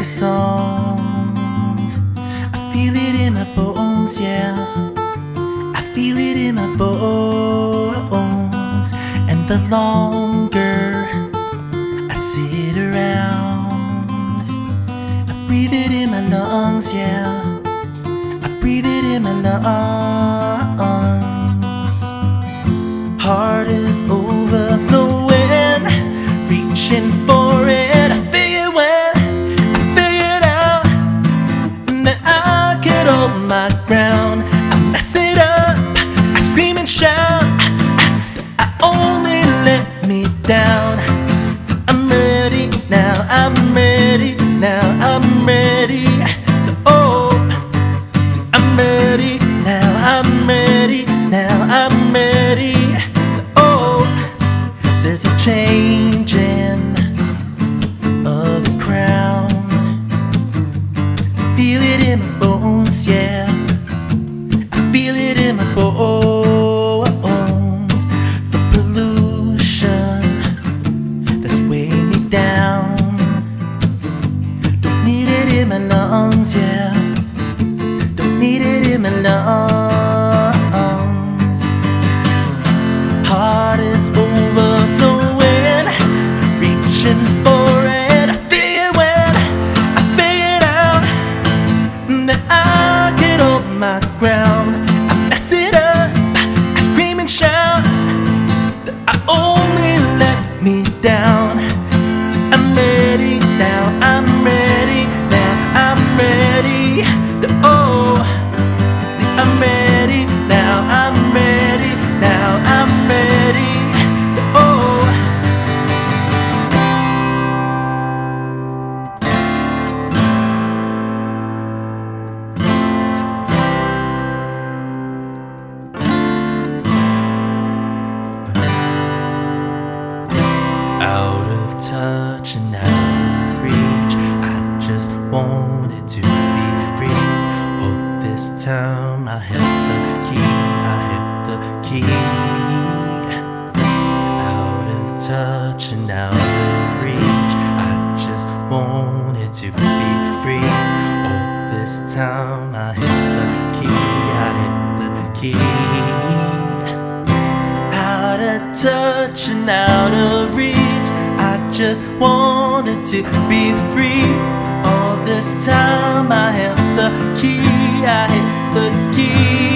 song. I feel it in my bones, yeah. I feel it in my bones. And the longer I sit around, I breathe it in my lungs, yeah. I breathe it in my lungs. Heart is overflowing, reaching for it. I feel it when I figure it out, and then I get on my ground. I mess it up, I scream and shout. I only let me down. So I'm ready now, I'm ready now, I'm ready. Oh, so I'm ready now, I'm ready now, I'm ready. Oh, there's a changing of the crown. Feel it in my bones, yeah. I feel it in my bones. The pollution that's weighing me down, don't need it in my lungs, yeah. Don't need it in my lungs. Heart is overflowing, reaching for it. I feel it when I figure it out, and then I get on my ground. I mess it up, I scream and shout. That I only let me down. So I'm ready now, I'm ready now, I'm ready. Oh, see, I'm ready now, I'm ready now, I'm ready. Oh, out of touch and out of reach, I just wanted to be free. Oh, this time I held the key, I hit the key. Out of touch and out of reach, I just wanted to be free. Oh, this time I hit the key, I hit the key. Out of touch and out of reach, I just wanted to be free. All this time I held the key, I hit the key.